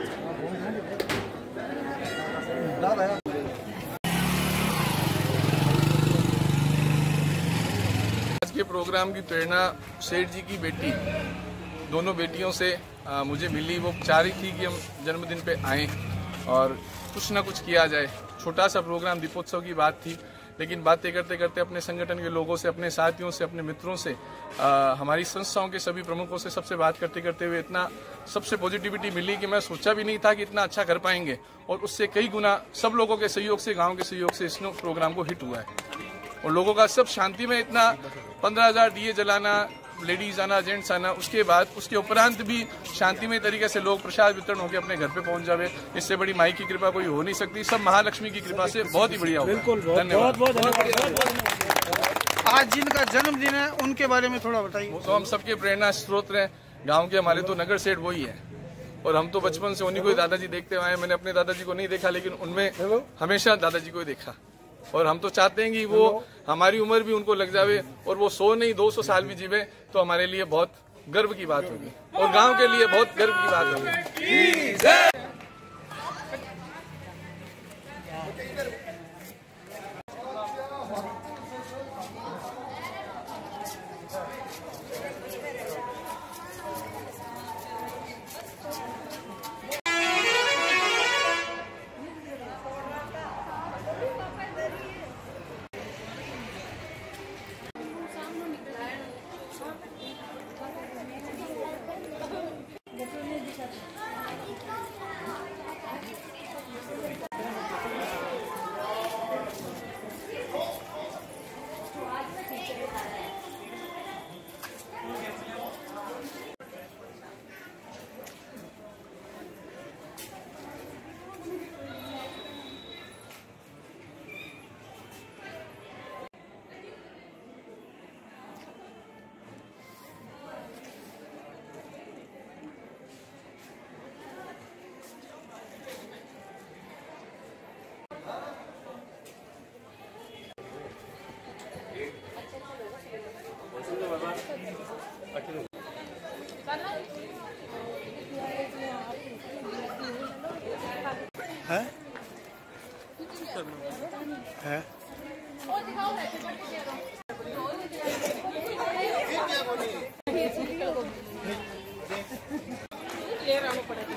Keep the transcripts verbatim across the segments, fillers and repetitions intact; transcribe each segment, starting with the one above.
आज के प्रोग्राम की प्रेरणा सेठ जी की बेटी, दोनों बेटियों से आ, मुझे मिली। वो चाह रही थी कि हम जन्मदिन पे आएँ और कुछ ना कुछ किया जाए। छोटा सा प्रोग्राम दीपोत्सव की बात थी, लेकिन बातें करते करते अपने संगठन के लोगों से, अपने साथियों से, अपने मित्रों से, आ, हमारी संस्थाओं के सभी प्रमुखों से सबसे बात करते करते हुए इतना सबसे पॉजिटिविटी मिली कि मैं सोचा भी नहीं था कि इतना अच्छा कर पाएंगे। और उससे कई गुना सब लोगों के सहयोग से, गाँव के सहयोग से इस प्रोग्राम को हिट हुआ है। और लोगों का सब शांति में इतना पंद्रह हजार दिए जलाना, लेडीज आना, जेंट्स आना, उसके बाद उसके उपरांत भी शांतिमय तरीके से लोग प्रसाद वितरण होकर अपने घर पे पहुंच जावे। इससे बड़ी माई की कृपा कोई हो नहीं सकती। सब महालक्ष्मी की कृपा से बहुत ही बढ़िया होगा। धन्यवाद। आज जिनका जन्मदिन है उनके बारे में थोड़ा बताइए। तो हम सबके प्रेरणा स्रोत हैं गाँव के। हमारे तो नगर सेठ वही है और हम तो बचपन से उन्हीं को दादाजी देखते आए। मैंने अपने दादाजी को नहीं देखा, लेकिन उनमें हमेशा दादाजी को देखा। और हम तो चाहते हैं कि वो हमारी उम्र भी उनको लग जावे और वो सौ नहीं दो सौ साल भी जीवे, तो हमारे लिए बहुत गर्व की बात होगी और गांव के लिए बहुत गर्व की बात होगी। है है ले रहा हूँ पड़ेगा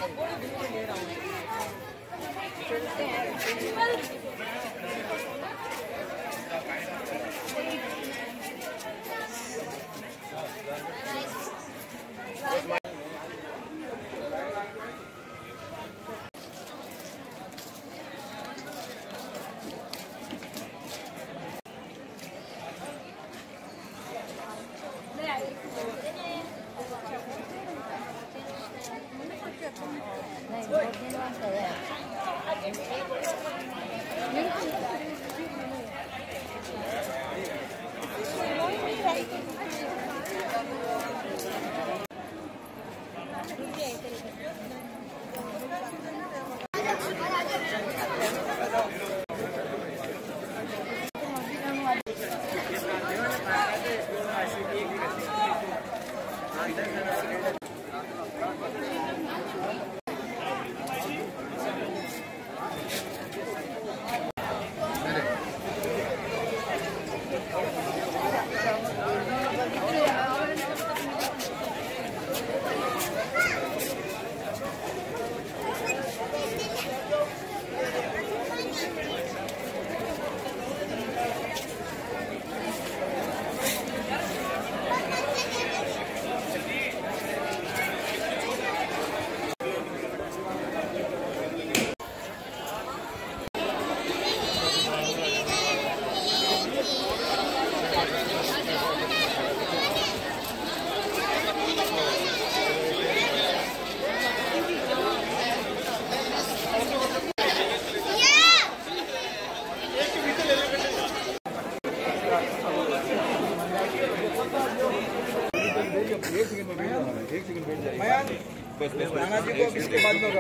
बस बस राणा जी को इसके बाद में होगा।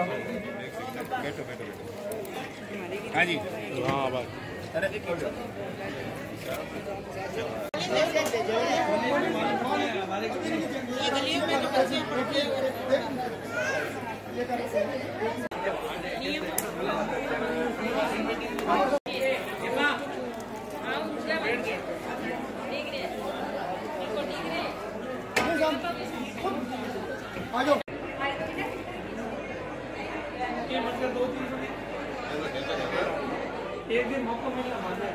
बैठो बैठो बैठो। हाँ जी हाँ बस। अरे गलियों में एक दिन मौका मिलना माना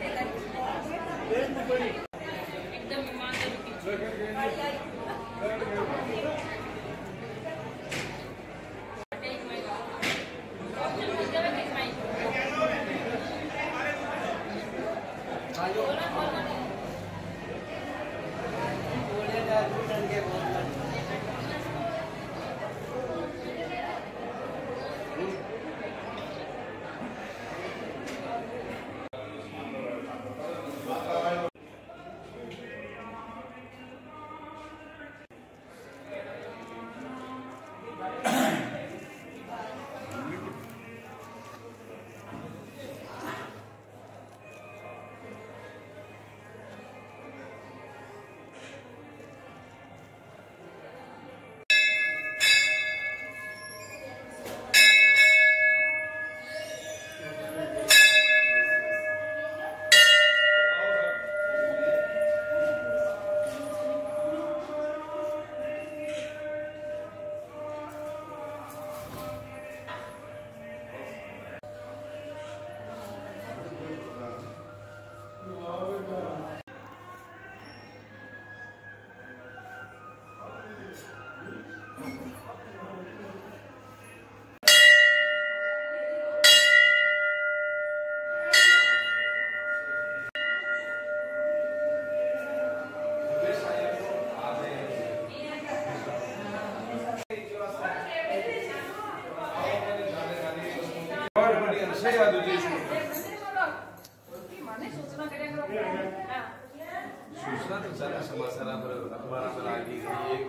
सूचना तो सारा समाचार पर अखबार पर आ गई है।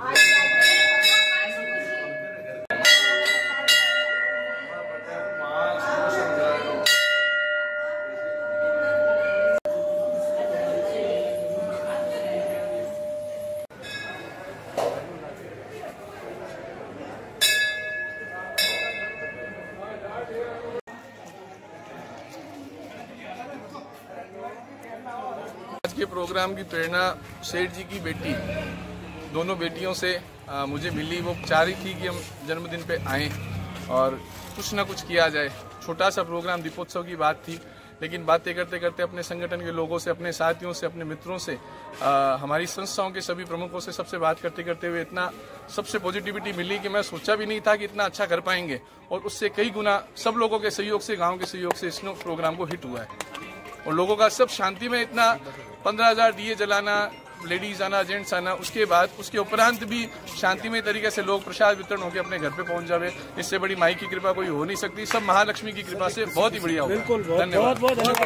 आज के प्रोग्राम की प्रेरणा सेठ जी की बेटी, दोनों बेटियों से आ, मुझे मिली। वो चाह रही थी कि हम जन्मदिन पे आएँ और कुछ ना कुछ किया जाए। छोटा सा प्रोग्राम दीपोत्सव की बात थी, लेकिन बातें करते करते अपने संगठन के लोगों से, अपने साथियों से, अपने मित्रों से, आ, हमारी संस्थाओं के सभी प्रमुखों से सबसे बात करते करते हुए इतना सबसे पॉजिटिविटी मिली कि मैं सोचा भी नहीं था कि इतना अच्छा कर पाएंगे। और उससे कई गुना सब लोगों के सहयोग से, गाँव के सहयोग से इस प्रोग्राम को हिट हुआ है। और लोगों का सब शांति में इतना पंद्रह हजार दिए जलाना, लेडीज आना, जेंट्स आना, उसके बाद उसके उपरांत भी शांतिमय तरीके से लोग प्रसाद वितरण होकर अपने घर पे पहुंच जावे। इससे बड़ी माई की कृपा कोई हो नहीं सकती। सब महालक्ष्मी की कृपा से बहुत ही बढ़िया होगा। बिल्कुल, धन्यवाद।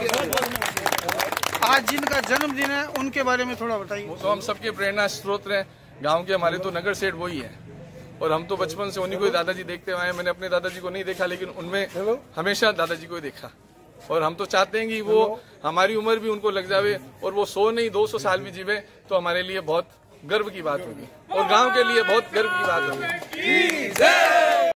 आज जिनका जन्मदिन है उनके बारे में थोड़ा बताइए। तो हम सबके प्रेरणा स्रोत हैं। गाँव के हमारे तो नगर सेठ वही है, और हम तो बचपन से उन्हीं को दादाजी देखते आए। मैंने अपने दादाजी को नहीं देखा, लेकिन उनमें हमेशा दादाजी को देखा। और हम तो चाहते हैं कि वो हमारी उम्र भी उनको लग जावे और वो सौ नहीं दो सौ साल भी जीवे, तो हमारे लिए बहुत गर्व की बात होगी और गांव के लिए बहुत गर्व की बात होगी।